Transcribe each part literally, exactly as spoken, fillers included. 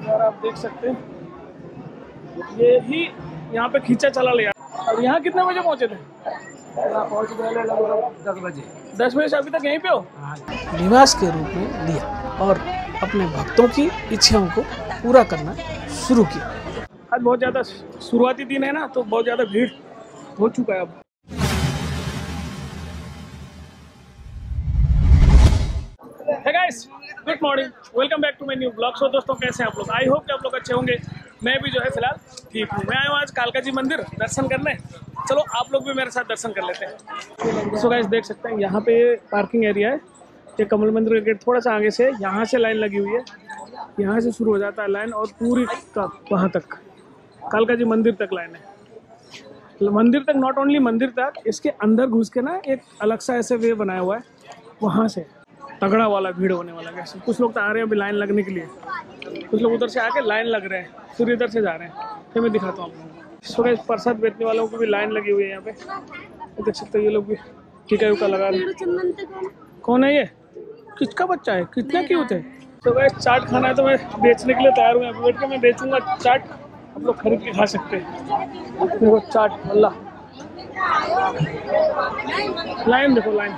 और आप देख सकते हैं ये ही यहाँ पे खींचा चला लिया। और यहाँ कितने बजे पहुँचे थे? पहुँच गए लगभग दस बजे। दस बजे से अभी तक यहीं पे हो? निवास के रूप में लिया और अपने भक्तों की इच्छाओं को पूरा करना शुरू किया। आज बहुत ज़्यादा शुरुआती दिन है ना, तो बहुत ज़्यादा भीड़ हो चुका है अब। Hey guys, good morning, welcome back to my new blog. So दोस्तों, कैसे हैं आप लोग? आई होप कि आप लोग अच्छे होंगे। मैं भी जो है फिलहाल ठीक हूँ। मैं आया हूँ आज कालका जी मंदिर दर्शन करने। चलो आप लोग भी मेरे साथ दर्शन कर लेते हैं। सो गाइस, देख सकते हैं यहाँ पे पार्किंग एरिया है। ये कमल मंदिर का गेट थोड़ा सा आगे से, यहाँ से लाइन लगी हुई है। यहाँ से शुरू हो जाता है लाइन और पूरी वहाँ तक कालका जी मंदिर तक लाइन है। मंदिर तक, नॉट ओनली मंदिर तक, इसके अंदर घुस के ना एक अलग सा ऐसे वे बनाया हुआ है। वहाँ से तगड़ा वाला भीड़ होने वाला है। कुछ लोग तो आ रहे हैं अभी लाइन लगने के लिए, कुछ लोग उधर से आके लाइन लग रहे हैं, फिर इधर से जा रहे हैं। फिर मैं दिखाता हूँ आप लोगों को। सो गाइस, प्रसाद बेचने वालों को भी लाइन लगी हुई है यहाँ पे, देख सकते हो। ये लोग भी टीका उका लगा रहे हैं। कौन है ये? किसका बच्चा है? कितना क्यूट है। तो गाइस, चाट खाना है तो मैं बेचने के लिए तैयार हूँ। यहाँ पे बैठ के मैं बेचूंगा चाट, आप लोग खरीद के खा सकते हैं। देखो चाट, अल्लाह, लाइन देखो लाइन।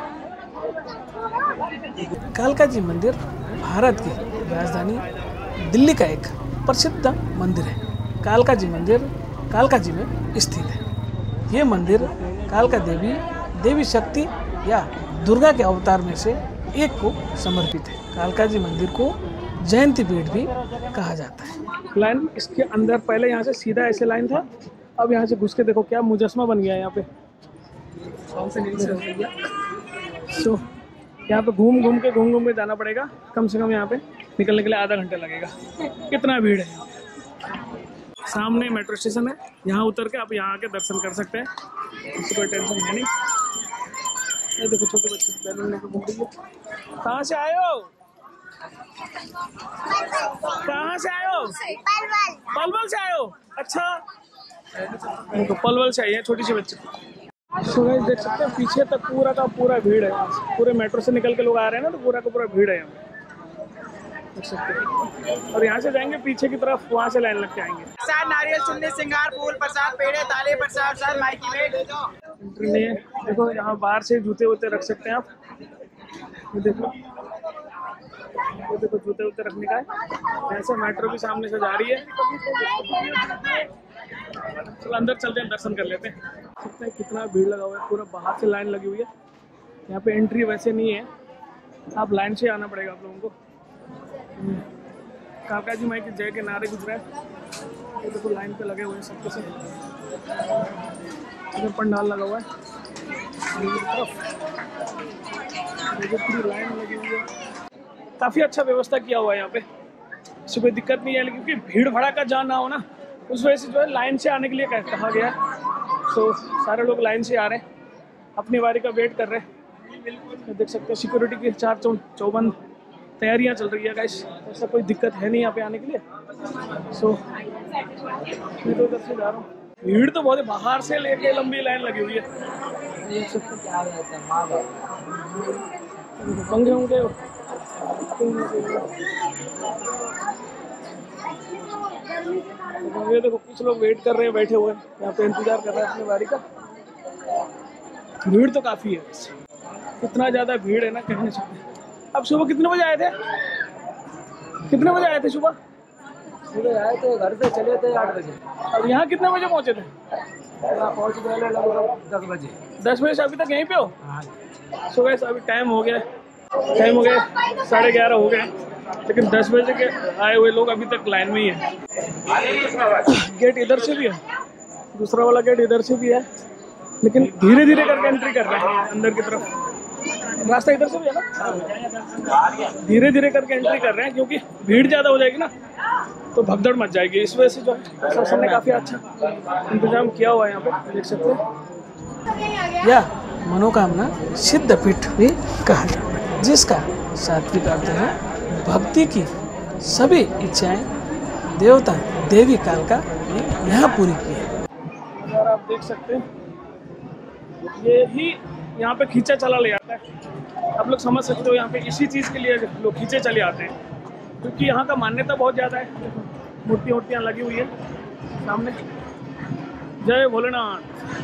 कालका जी मंदिर भारत की राजधानी दिल्ली का एक प्रसिद्ध मंदिर है। कालका जी मंदिर कालका जी में स्थित है। ये मंदिर कालका देवी देवी शक्ति या दुर्गा के अवतार में से एक को समर्पित है। कालका जी मंदिर को जयंती पीठ भी कहा जाता है। लाइन इसके अंदर, पहले यहाँ से सीधा ऐसे लाइन था, अब यहाँ से घुस के देखो क्या मुजस्मा बन गया है यहाँ पे। सो यहाँ पे घूम घूम के घूम घूम के जाना पड़ेगा। कम से कम यहाँ पे निकलने के लिए आधा घंटा लगेगा। कितना भीड़ है। सामने मेट्रो स्टेशन है, यहाँ उतर के आप यहाँ आके दर्शन कर सकते हैं। इससे कोई टेंशन है नहीं। ये देखो छोटे बच्चे बैलून लेकर घूम रही है। कहाँ से आए हो? कहाँ से आए हो? पलवल से आए हो? अच्छा, देखो पलवल से आई है छोटी सी बच्ची। सो गाइस, देख सकते हैं पीछे तक पूरा का पूरा भीड़ है। पूरे मेट्रो से निकल के लोग आ रहे हैं ना, तो पूरा का पूरा भीड़ है यहाँ पे, देख सकते हैं। और यहाँ से जाएंगे पीछे की तरफ, वहाँ से लाइन लग के आएंगे। नारियल, चुन्नी, सिंगार, फूल, प्रसाद, पेड़े, ताले, प्रसाद, साथ माइकी में एंट्री नहीं है। देखो यहाँ बाहर से जूते वूते रख सकते हैं आप। ये देखो, ये देखो जूते वूते रखने का है। ऐसे मेट्रो भी सामने से जा रही है। चलो अंदर चलते हैं, दर्शन कर लेते हैं। सकते हैं कितना भीड़ लगा हुआ है। पूरा बाहर से लाइन लगी हुई है। यहाँ पे एंट्री वैसे नहीं है, आप लाइन से आना पड़ेगा आप लोगों को। कालका जी माई की जय के नारे गुजरे हैं। ये देखो लाइन पे लगे हुए हैं सबके सब। इधर पंडाल लगा हुआ है, पूरी लाइन लगी हुई है। काफ़ी अच्छा व्यवस्था किया हुआ है यहाँ पे, इससे कोई दिक्कत नहीं है। लेकिन क्योंकि भीड़ भड़ाका जहाँ ना हो ना, उस वजह से जो है लाइन से आने के लिए कहा गया है। सो सारे लोग लाइन से आ रहे हैं, अपनी बारी का वेट कर रहे हैं। देख सकते हैं सिक्योरिटी की चार चौ चौबंद तैयारियां चल रही है गाइस। ऐसा कोई दिक्कत है नहीं यहाँ पे आने के लिए। सो मैं तो उधर से जा रहा हूँ। भीड़ तो बहुत है, बाहर से लेके लंबी लाइन लगी हुई है। देख सकते पंखे होंगे। ये देखो कुछ लोग वेट कर रहे हैं, बैठे हुए हैं यहाँ पे, इंतजार कर रहे हैं अपनी बारी का। भीड़ तो काफ़ी है, इतना ज़्यादा भीड़ है ना, कह नहीं सकते। अब सुबह कितने बजे आए थे? कितने बजे आए थे सुबह? सुबह आए थे, घर से चले थे आठ बजे। और यहाँ कितने बजे पहुँचे थे? पहुँच गए लगभग दस बजे। दस बजे से अभी तक यहीं पे हो? सो गाइस, अभी टाइम हो गया टाइम हो गया साढ़े ग्यारह हो गए, लेकिन दस बजे के आए हुए लोग अभी तक लाइन में ही है। गेट इधर से भी है, दूसरा वाला गेट इधर से भी है, लेकिन धीरे धीरे करके एंट्री कर रहे हैं अंदर की तरफ। रास्ता इधर से भी है ना, धीरे धीरे करके एंट्री कर रहे हैं, क्योंकि भीड़ ज़्यादा हो जाएगी ना तो भगदड़ मच जाएगी। इस वजह से जो है प्रशासन ने काफ़ी अच्छा इंतजाम किया हुआ है यहाँ पे, देख सकते हैं। या मनोकामना सिद्ध पीठ भी कहा जाता है, जिसका सात्विक अर्थ है भक्ति की सभी इच्छाएं देवता देवी कालका ने यहाँ पूरी की है। अगर आप देख सकते हैं ये ही यहाँ पे खींचा चला ले जाता है। आप लोग समझ सकते हो यहाँ पे इसी चीज़ के लिए लोग खींचे चले आते हैं, क्योंकि यहाँ का मान्यता बहुत ज़्यादा है। मूर्तियाँ मूर्तियाँ लगी हुई है सामने। जय भोलेनाथ।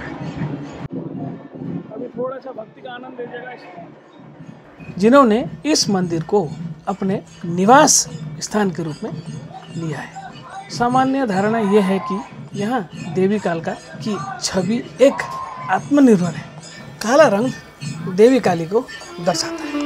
अभी थोड़ा सा भक्ति का आनंद लीजिएगा। जिन्होंने इस मंदिर को अपने निवास स्थान के रूप में लिया है। सामान्य धारणा यह है कि यहाँ देवी कालिका की छवि एक आत्मनिर्भर है। काला रंग देवी काली को दर्शाता है।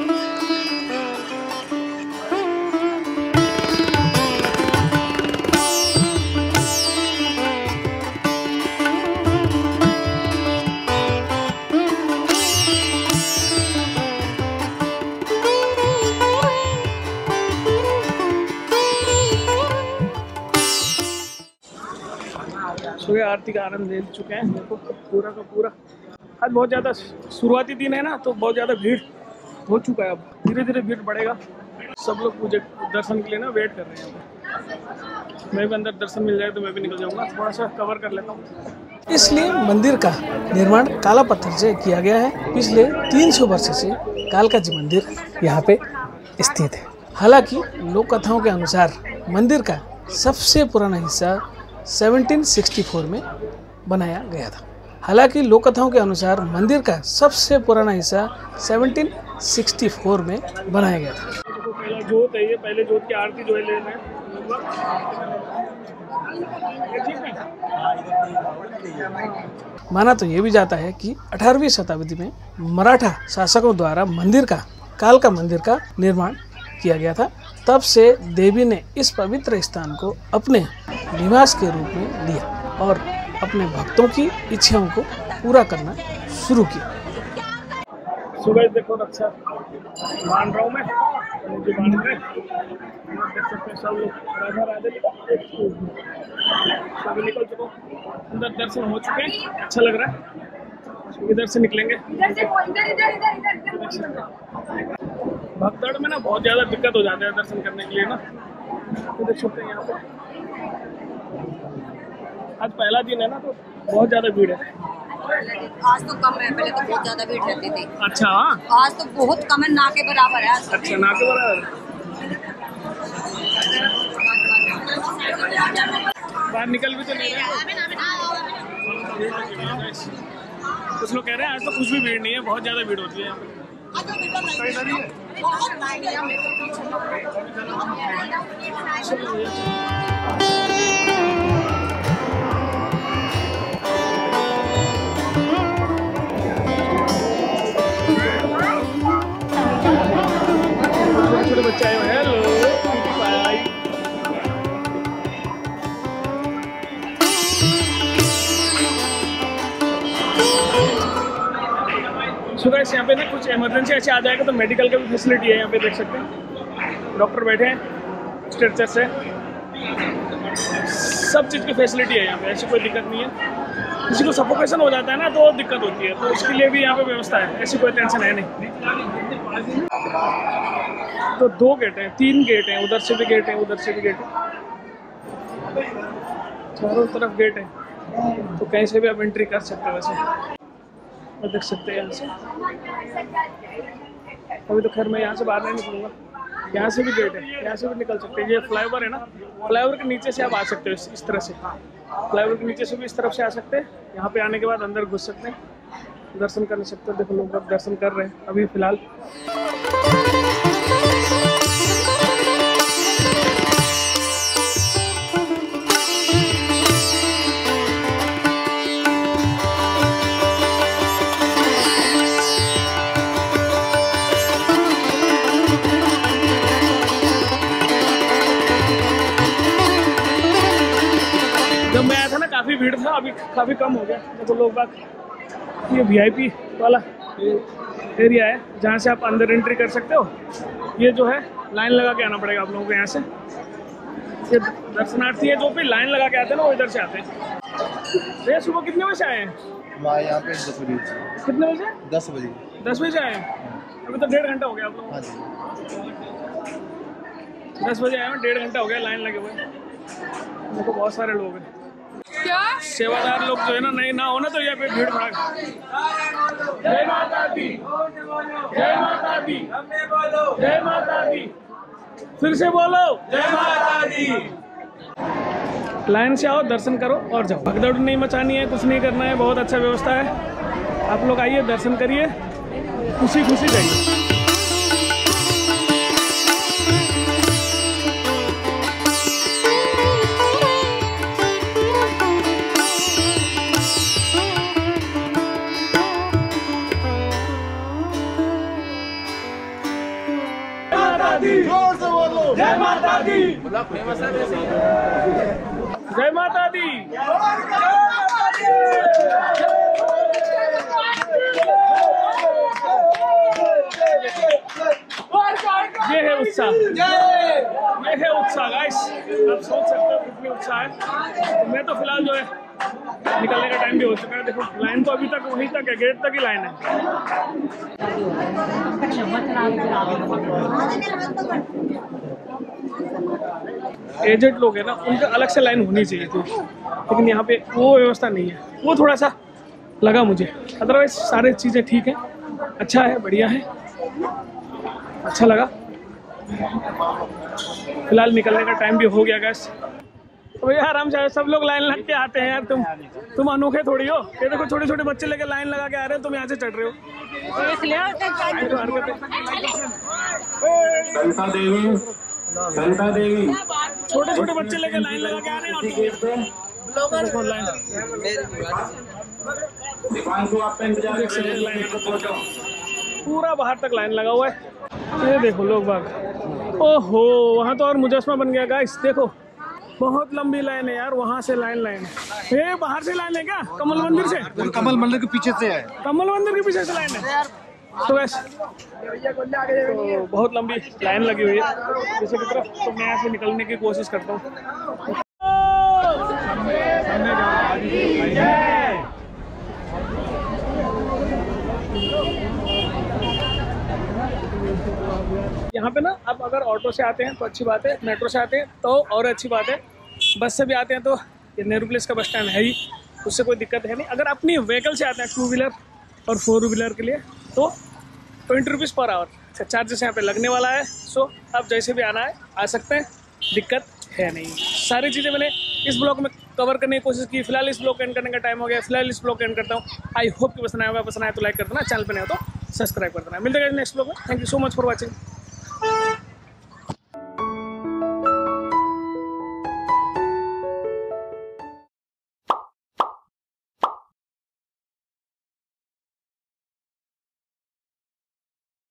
सुबह आरती का आनंद ले चुके हैं। देखो पूरा का पूरा आज बहुत ज़्यादा शुरुआती दिन है ना, तो बहुत ज़्यादा भीड़ हो चुका है। अब धीरे धीरे भीड़ बढ़ेगा। सब लोग पूजा दर्शन के लिए ना वेट कर रहे हैं। मैं भी अंदर दर्शन मिल जाए तो मैं भी निकल जाऊंगा। थोड़ा सा कवर कर लेता हूँ। इसलिए मंदिर का निर्माण काला पत्थर से किया गया है। पिछले तीन सौ वर्ष से कालका जी मंदिर यहाँ पे स्थित है। हालांकि लोक कथाओं के अनुसार मंदिर का सबसे पुराना हिस्सा सत्रह सौ चौंसठ में बनाया गया था। हालांकि लोक कथाओं के अनुसार मंदिर का सबसे पुराना हिस्सा सत्रह सौ चौंसठ में बनाया गया था। तो पहला जोत है ये, पहले जोत की आरती जो है ले रहे हैं। माना तो ये भी जाता है कि अठारहवीं शताब्दी में मराठा शासकों द्वारा मंदिर का कालका मंदिर का निर्माण किया गया था। तब से देवी ने इस पवित्र स्थान को अपने निवास के रूप में लिया और अपने भक्तों की इच्छाओं को पूरा करना शुरू किया। सुबह देखो रक्षा मान रहा हूँ मैं, मुझे मान रहे देख सकते हैं सब लोग। राधा राधे सभी निकल चुका हूँ। अंदर दर्शन हो चुके हैं, अच्छा लग रहा है। इधर से निकलेंगे। भक्तड़ में ना बहुत ज़्यादा दिक्कत हो जाता है दर्शन करने के लिए ना। तो देख सकते हैं यहाँ पे आज पहला दिन है ना, तो बहुत ज़्यादा भीड़ है। आज तो कम है, पहले तो बहुत ज्यादा भीड़ रहती थी। अच्छा आज तो बहुत कम है, ना के बराबर है आज। अच्छा ना के बराबर। बाहर निकल भी तो नहीं रहे। कुछ लोग कह रहे हैं आज तो कुछ भी भीड़ नहीं है, बहुत ज़्यादा भीड़ होती है यहाँ पे। छोटे बच्चे आए हुए हैं। Hello bye. सो गाइस यहाँ पे ना कुछ इमरजेंसी ऐसे आ जाएगा तो मेडिकल का भी फैसिलिटी है। यहाँ पे देख सकते हैं डॉक्टर बैठे हैं स्ट्रेचर से। सब चीज़ की फैसिलिटी है यहाँ पे, ऐसी कोई दिक्कत नहीं है। किसी को सफोकेशन हो जाता है ना तो दिक्कत होती है, तो इसके लिए भी यहाँ पे व्यवस्था है। ऐसी कोई टेंशन है नहीं। तो दो गेट हैं, तीन गेट हैं, उधर से भी गेट है, उधर से भी गेट है, चारों तरफ गेट है। तो कहीं से भी आप एंट्री कर सकते हैं। वैसे देख सकते हैं यहाँ से। अभी तो खैर मैं यहाँ से बाहर नहीं निकलूँगा। यहाँ से भी गेट है, यहाँ से भी निकल सकते हैं। ये फ्लाईओवर है ना, फ्लाईओवर के नीचे से आप आ सकते हो इस तरह से। फ्लाईओवर के नीचे से भी इस तरफ से आ सकते हैं। यहाँ पे आने के बाद अंदर घुस सकते हैं, दर्शन कर सकते हैं। देखो लोग दर्शन कर रहे हैं अभी फिलहाल। जब मैं आया था ना काफ़ी भीड़ था, अभी काफ़ी कम हो गया। देखो लोग बाग, ये वीआईपी वाला एरिया है जहाँ से आप अंदर एंट्री कर सकते हो। ये जो है लाइन लगा के आना पड़ेगा आप लोगों को यहाँ से। ये दर्शनार्थी है जो भी लाइन लगा के आते हैं ना, वो इधर से आते हैं। भैया सुबह कितने बजे आए हैं? यहाँ पे दस बजे। कितने बजे? दस बजे। दस बजे आए हैं। अभी तो डेढ़ घंटा हो गया आप लोगों को। दस बजे आए हैं, डेढ़ घंटा हो गया लाइन लगे हुए। देखो बहुत सारे लोग हैं। क्या सेवादार लोग जो है ना, नहीं ना हो ना तो यहाँ पे भीड़ भाड़। जय माता दी, जय माता दी, जय माता दी। फिर से बोलो जय माता दी। लाइन से आओ, दर्शन करो और जाओ। भगदड़ नहीं मचानी है, कुछ नहीं करना है, बहुत अच्छा व्यवस्था है। आप लोग आइए, दर्शन करिए, खुशी खुशी जाइए। जोर से बोलो जय माता दी, जय माता दी। ये है उत्साह, ये है उत्साह गाइस। आप सोच सकते हो कितनी उत्साह है। तो मैं तो फिलहाल जो है निकलने का टाइम भी हो चुका है। देखो लाइन तो अभी तक वहीं तक है, गेट तक ही लाइन है। एजेड लोग हैं ना, उनका अलग से लाइन होनी चाहिए थी, लेकिन यहाँ पे वो व्यवस्था नहीं है। वो थोड़ा सा लगा मुझे, अदरवाइज सारी चीज़ें ठीक है, अच्छा है, बढ़िया है, अच्छा लगा। फिलहाल निकलने का टाइम भी हो गया गैस। तो भैया आराम से, सब लोग लाइन लग के आते हैं यार। तुम तुम अनोखे थोड़ी हो। ये देखो छोटे छोटे बच्चे लेके लाइन लगा के आ रहे हो, तुम यहाँ से चढ़ रहे हो। ललिता देवी, ललिता देवी, छोटे छोटे बच्चे लेके लाइन लगा के आ रहे हैं। लाइन दीपांशु आपका इंतजार कर रहे हैं। पूरा बाहर तक लाइन लगा हुआ है। ये देखो लोग बाग, ओहो वहाँ तो और मुजस्मा बन गया गाइस। देखो बहुत लंबी लाइन है यार, वहाँ से लाइन लाइन है। ये बाहर से लाइन है क्या? कमल मंदिर से? कमल मंदिर के पीछे से है। कमल मंदिर के पीछे से लाइन है। तो वैसे तो बहुत लंबी लाइन लगी हुई है पीछे की तरफ। तो मैं यहाँ से निकलने की कोशिश करता हूँ। यहाँ पे ना आप अगर ऑटो से आते हैं तो अच्छी बात है, मेट्रो से आते हैं तो और अच्छी बात है, बस से भी आते हैं तो ये नेहरू प्लेस का बस स्टैंड है ही, उससे कोई दिक्कत है नहीं। अगर अपनी व्हीकल से आते हैं टू व्हीलर और फोर व्हीलर के लिए तो twenty rupees per hour charges यहाँ पे लगने वाला है। सो आप जैसे भी आना है आ सकते हैं, दिक्कत है नहीं। सारी चीज़ें मैंने इस ब्लॉग में कवर करने की कोशिश की। फिलहाल इस ब्लॉग एंड करने का टाइम हो गया, फिलहाल इस ब्लॉग एंड करता हूँ। आई होप कि पसंद आया होगा, पसंद आया तो लाइक कर देना, चैनल पर नहीं हो तो सब्सक्राइब कर देना। मिलते हैं नेक्स्ट ब्लॉग में। Thank you so much for watching.